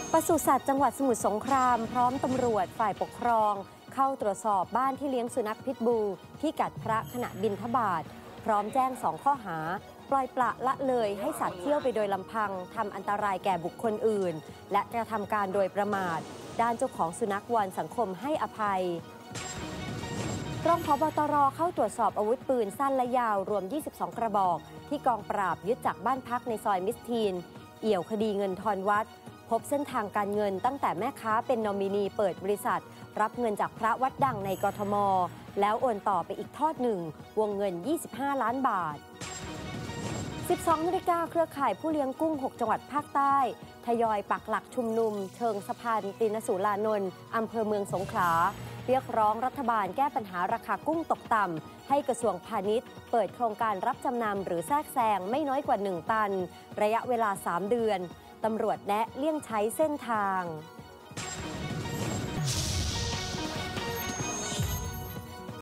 ปศุสัตว์จังหวัดสมุทรสงครามพร้อมตำรวจฝ่ายปกครองเข้าตรวจสอบบ้านที่เลี้ยงสุนัขพิษบูที่กัดพระขณะบิณฑบาตพร้อมแจ้ง2 ข้อหาปล่อยปละละเลยให้สัตว์เที่ยวไปโดยลำพังทำอันตรายแก่บุคคลอื่นและกระทำการโดยประมาทด้านเจ้าของสุนัขวอนสังคมให้อภัยรองผบ.ตร.เข้าตรวจสอบอาวุธปืนสั้นและยาวรวม22 กระบอกที่กองปราบยึดจากบ้านพักในซอยมิสทีนเอี่ยวคดีเงินทอนวัดพบเส้นทางการเงินตั้งแต่แม่ค้าเป็นนอมินีเปิดบริษัทรับเงินจากพระวัดดังในกทมแล้วโอนต่อไปอีกทอดหนึ่งวงเงิน25 ล้านบาท 12 นาฬิกาเครือข่ายผู้เลี้ยงกุ้ง 6 จังหวัดภาคใต้ทยอยปักหลักชุมนุมเชิงสะพานตินสุรานนท์อำเภอเมืองสงขลาเรียกร้องรัฐบาลแก้ปัญหาราคากุ้งตกต่ำให้กระทรวงพาณิชย์เปิดโครงการรับจำนำหรือแทรกแซงไม่น้อยกว่า1 ตันระยะเวลา3 เดือนตำรวจแนะเลี่ยงใช้เส้นทาง